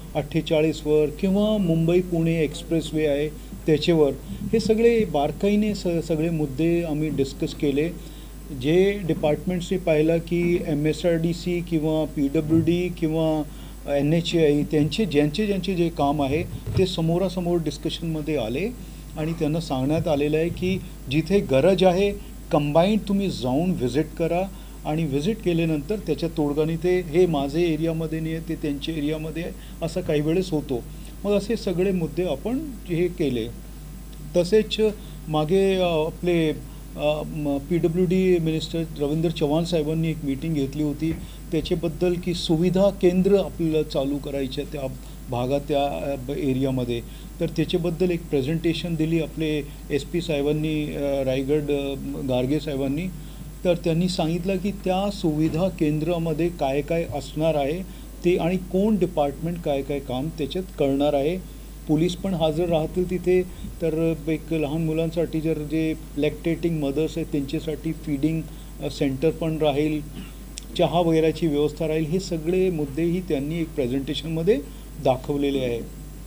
48वर किंवा मुंबई पुणे एक्सप्रेसवे आहे त्याच्यावर हे सगळे बारकाईने सगळे मुद्दे आम्ही डिस्कस केले. जे डिपार्टमेंट्सनी पाहिलं की MSRDC किंवा PWD किंवा NHAI ज्यांचे जे काम आहे ते समोरासमोर डिस्कशनमध्ये आले आणि त्यांना सांगण्यात आलेलं आहे की जिथे गरज आहे कंबाईंड तुम्ही जाऊन व्हिजिट करा आणि व्हिजिट केल्यानंतर त्याच्या तोडगाने ते हे माझे एरियामध्ये नाही आहे ते त्यांच्या एरियामध्ये आहे असं काही वेळेस होतो. मग असे सगळे मुद्दे आपण हे केले. तसेच मागे आपले PWD मिनिस्टर रवींद्र चव्हाण साहेबांनी एक मीटिंग घेतली होती त्याच्याबद्दल की सुविधा केंद्र आपल्याला चालू करायच्या त्या भागात त्या एरियामध्ये. तर त्याच्याबद्दल एक प्रेझेंटेशन दिली आपले SP साहेबांनी रायगड गार्गे साहेबांनी. तर त्यांनी सांगितलं की त्या सुविधा केंद्रामध्ये काय काय असणार आहे ते आणि कोण डिपार्टमेंट काय काय काम त्याच्यात करणार आहे. पोलीस पण हजर राहतील तिथे. तर एक लहान मुलांसाठी जर जे लॅक्टेटिंग मदर्स आहेत त्यांच्यासाठी फीडिंग सेंटर पण राहील, चहा वगैरेची व्यवस्था राहील. हे सगळे मुद्देही त्यांनी एक प्रेझेंटेशनमध्ये दाखवलेले आहे.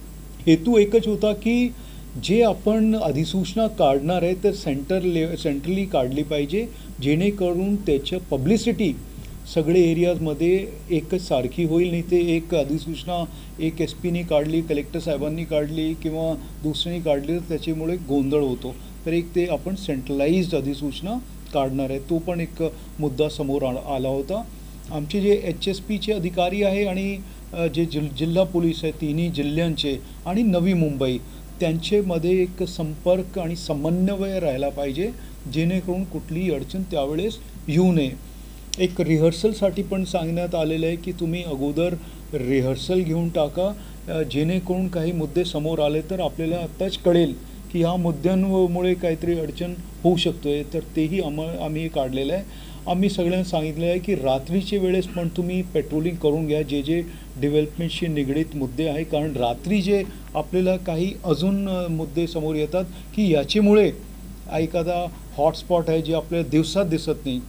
हेतू एकच होता की जे आपण अधिसूचना काढणार आहे तर सेंट्रली काढली पाहिजे जेणेकरून त्याचं पब्लिसिटी सगळे एरियाजमध्ये एकच सारखी होईल. नाही ते एक अधिसूचना एक SPनी काढली, कलेक्टर साहेबांनी काढली किंवा दुसऱ्यांनी काढली तर त्याच्यामुळे गोंधळ होतो. तर एक ते आपण सेंट्रलाइज्ड अधिसूचना काढणार आहे तो पण एक मुद्दा समोर आला होता. आमचे जे HSPचे अधिकारी आहे आणि जे जिल्हा पोलीस आहे तिन्ही जिल्ह्यांचे आणि नवी मुंबई त्यांच्यामध्ये एक संपर्क आणि समन्वय राहायला पाहिजे जेणेकरून कुठलीही अडचण त्यावेळेस येऊ नये. एक रिहर्सलसाठी पण सांगण्यात आलेलं आहे की तुम्ही अगोदर रिहर्सल घेऊन टाका जेणेकरून काही मुद्दे समोर आले तर आपल्याला आत्ताच कळेल की ह्या मुद्द्यांमुळे काहीतरी अडचण होऊ शकतो आहे. तर तेही आम्ही काढलेलं आहे. आम्ही सगळ्यांना सांगितलं आहे की रात्रीच्या वेळेस पण तुम्ही पेट्रोलिंग करून घ्या जे डेव्हलपमेंटशी निगडीत मुद्दे आहे. कारण रात्री जे आपल्याला काही अजून मुद्दे समोर येतात की याच्यामुळे एखादा हॉटस्पॉट आहे जे आपल्याला दिवसात दिसत नाही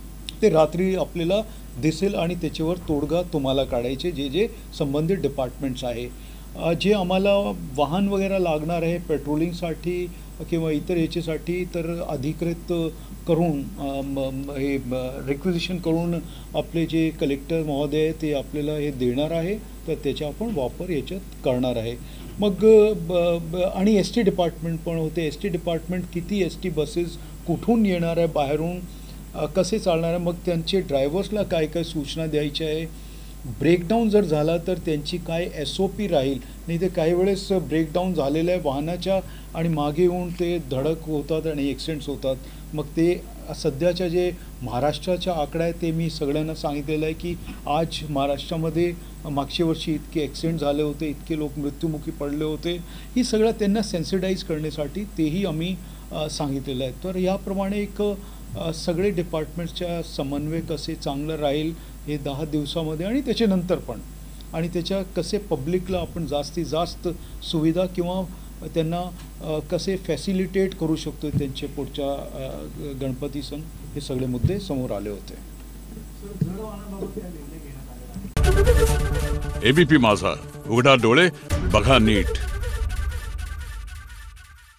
ते रात्री आपल्याला दिसेल आणि त्याच्यावर तोडगा तुम्हाला काढायचे जे संबंधित डिपार्टमेंट्स आहे. जे आम्हाला वाहन वगैरे लागणार आहे पेट्रोलिंगसाठी किंवा इतर याच्यासाठी तर अधिकृत करून हे रिक्विजिशन करून आपले जे कलेक्टर महोदय आहे ते आपल्याला हे देणार आहे. तर त्याचा आपण वापर याच्यात करणार आहे. मग आणि ST डिपार्टमेंट पण होते. ST डिपार्टमेंट किती ST बसेस कुठून येणार आहे बाहेरून कसे चालणार आहे, मग त्यांचे ड्रायव्हर्सला काय काय सूचना द्यायच्या आहे. ब्रेकडाऊन जर झाला तर त्यांची काय SOP राहील. नाही तर काही वेळेस ब्रेकडाऊन झालेलं आहे वाहनाच्या आणि मागे येऊन ते धडक होतात आणि ॲक्सिडेंट्स होतात. मग ते सध्याच्या जे महाराष्ट्राच्या आकडा आहे ते मी सगळ्यांना सांगितलेलं आहे की आज महाराष्ट्रामध्ये मागच्या वर्षी इतके ॲक्सिडेंट झाले होते, इतके लोक मृत्युमुखी पडले होते. ही सगळं त्यांना सेन्सिटाईज करण्यासाठी तेही आम्ही सांगितलेलं आहे. तर याप्रमाणे एक सगळे डिपार्टमेंट्सच्या समन्वय कसे चांगलं राहील हे 10 दिवसामध्ये आणि त्याच्यानंतर पण आणि त्याच्या कसे पब्लिकला आपण जास्तीत जास्त सुविधा किंवा त्यांना कसे फॅसिलिटेट करू शकतो त्यांचे पुढच्या गणपती सण हे सगळे मुद्दे समोर आले होते. ABP माझा, उघडा डोळे बघा नीट.